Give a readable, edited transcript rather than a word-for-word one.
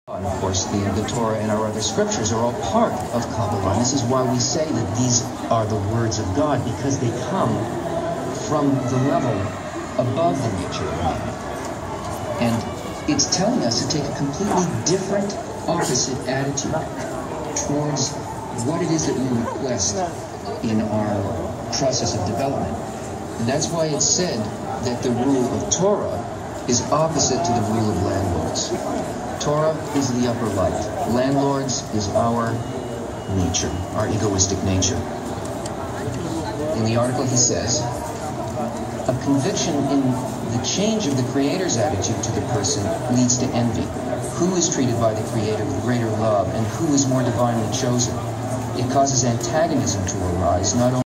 And of course, the Torah and our other scriptures are all part of Kabbalah. And this is why we say that these are the words of God, because they come from the level above the nature of man. And it's telling us to take a completely different, opposite attitude towards what it is that we request in our process of development. And that's why it's said that the rule of Torah is opposite to the rule of landlords. Torah is the upper light. Landlords is our nature, our egoistic nature. In the article he says, a conviction in the change of the Creator's attitude to the person leads to envy. Who is treated by the Creator with greater love, and who is more divinely chosen? It causes antagonism to arise, not only